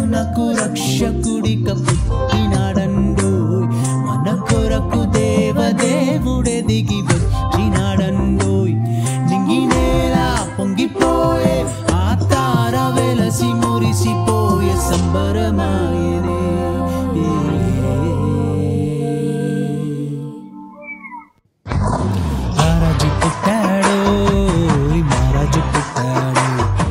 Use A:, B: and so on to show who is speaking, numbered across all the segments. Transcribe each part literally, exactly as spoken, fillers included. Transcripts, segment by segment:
A: నాకు రక్షకుడిగా పుట్టినాడండోయ్ మన కొరకు దేవదేవుడే దిగి వచ్చినాడండోయ్ నింగి నేల పొంగిపోయే ఆ తార వెలసి మురిసిపోయే సంబరమాయనే మహారాజు పుట్టాడోయ్ మహారాజు పుట్టాడు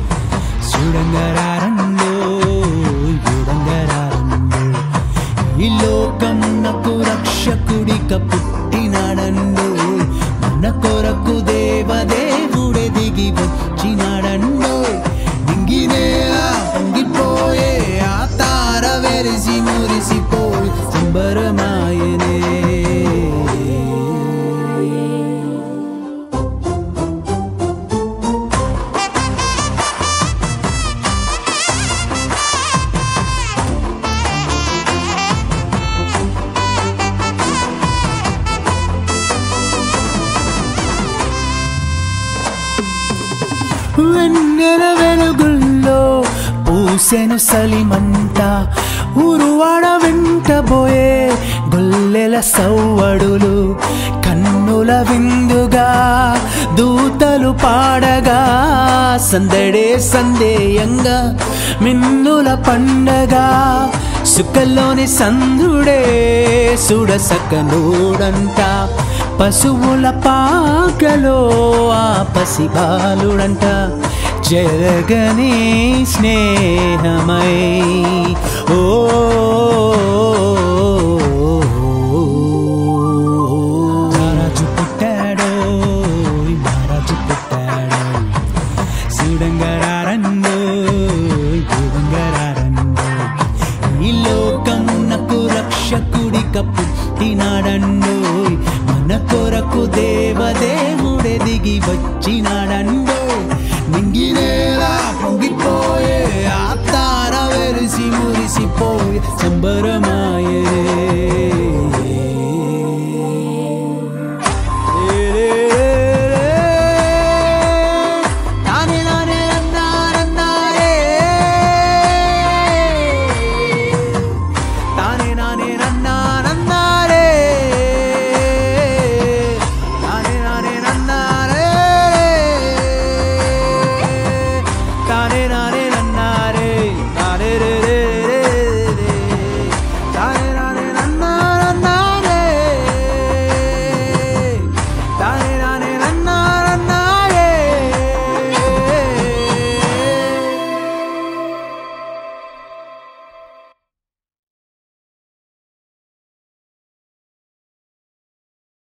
A: చూడంగరారండోయ్ చూడంగరారండోయ్ ఈ లోకం నాకు రక్షకుడిగా పుట్టినాడండోయ్ మన కొరకు దేవదేవుడే దిగి వచ్చినాడండోయ్ నింగి నేల పొంగిపోయే ఆ తార వెలిసి మురిసిపోయి సంబరమాయనే వెన్నెల వెలుగుల్లో పూసెను సలిమంట ఊరువాడ వెంటబోయే గొల్లెల సవ్వడులు కన్నుల విందుగా దూతలు పాడగా సందడే సందేయంగా మిన్నుల పండగ సుఖంలోని సందుడే సుడసకనూడంట పశువుల పాకలో ఆ పసిబాలుడంట జరగని స్నేహమై ఓ మహారాజు పుట్టాడో మహారాజు పుట్టాడో చూడంగరారండో చూడంగరారండో ఈ లోకం నాకు రక్షకుడిగా పుట్టినాడండోయ్ మన కొరకు దేవదేవుడే దిగి వచ్చినాడండోయ్ నింగి నేల పొంగిపోయే ఆ తార వెలిసి మురిసిపోయే సంబరమ